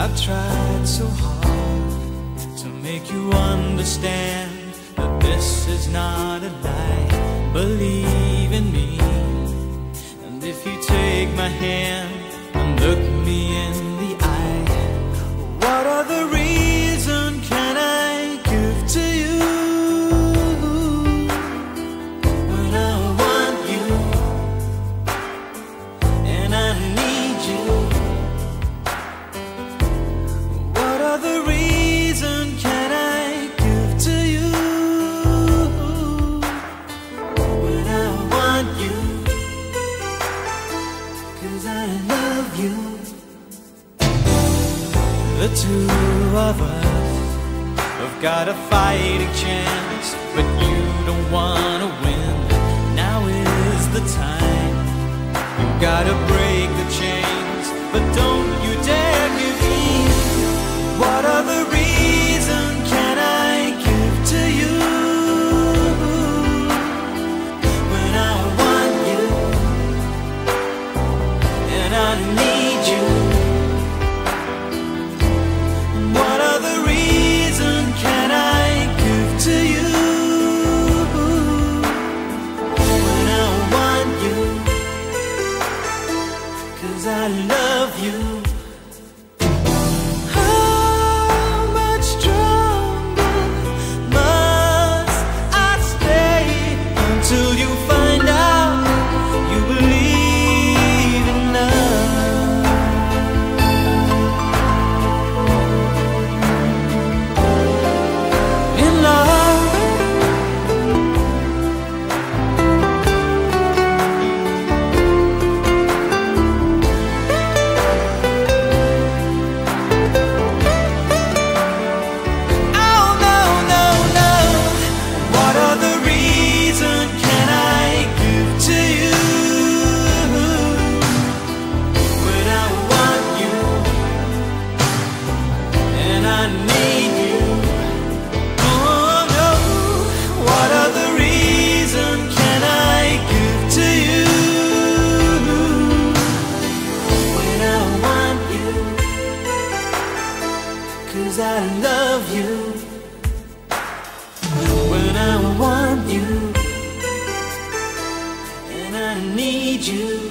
I've tried so hard to make you understand that this is not a lie. Believe in me, and if you take my hand and look me in the eye, what other reason can I give to you when I want you and I need you? What other reason can I give to you when I want you? 'Cause I love you. The two of us have got a fighting chance, but you don't wanna win. Now is the time. You gotta break the chains, but don't you dare give in. What other reason can I give to you when I want you and I need you? What other reason can I give to you when I want you? 'Cause I love you. How much stronger must I stay until you find out you believe in love? In love. Oh no, no, no. What other reason can I give to you when I want you and I need you? Oh no. What other reason can I give to you when I want you? 'Cause I love you. When I want you and I need you.